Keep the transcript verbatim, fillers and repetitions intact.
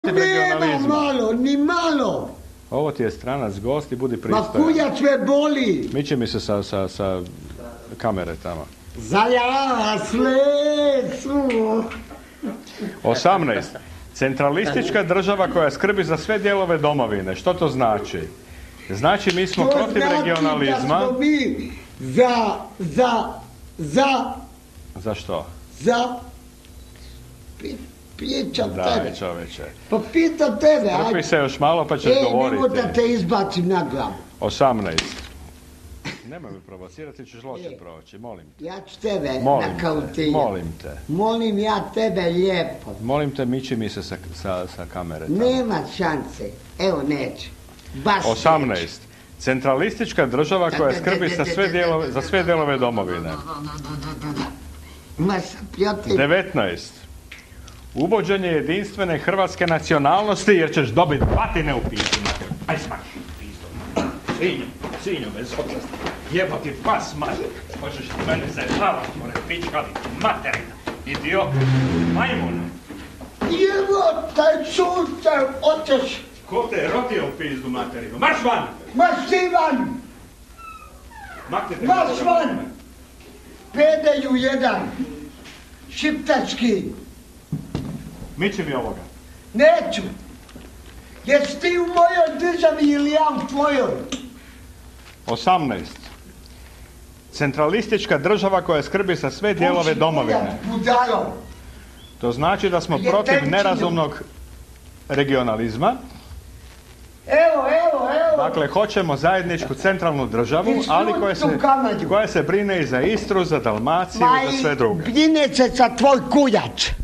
Nema malo, ni malo. Ovo ti je stranac gost i budi pristojan. Ma kujac me boli. Miče mi se sa, sa, sa kamere tamo. Zajava slecu. osamnaest. Centralistička država koja skrbi za sve dijelove domovine. Što to znači? Znači mi smo to protiv znači regionalizma. Da smo mi za, za, za... Za što? Za... Pijećam tebe. Daj čoveče. Pa pitam tebe, ajde. Strpi se još malo pa ćeš Ej, govoriti. nemoj da te izbacim na glavu. osamnaest. Nemoj me provocirati, ćeš loše E, proći, molim te. Ja ću tebe Molim te, nakautiram. molim te. Molim ja tebe lijepo. Molim te, miči mi se sa, sa, sa kamere tamo. Nema šanse. Evo neću. Baš osamnaest. Centralistička država koja skrbi za sve dijelove, za sve dijelove domovine. Ma sam pjote. devetnaest. Uvođenje jedinstvene hrvatske nacionalnosti jer ćeš dobiti batine u pisu. Aj smaki, pisu. Sinjo, sinjo bez odrasta. Jebo ti pas mater. Hoćeš ti mene zajebavati, more pičkali. Materina, idiot, majmun. Evo taj sustav, očeš. Ko te je rodio u pizdu materinu? Marš van! Marš ti van! Maknite Marš van! Pedeju jedan. Šiptački. Miči mi ovoga. Neću. Jesi ti u mojoj državi ili ja u tvojoj? osamnaest. Centralistička država koja skrbi za sve dijelove domovine. Budalo. To znači da smo protiv nerazumnog regionalizma. Evo, evo, evo. Dakle, hoćemo zajedničku centralnu državu, ali koja se, koja se brine i za Istru, za Dalmaciju i za sve druge. Brine se za tvoj kujač.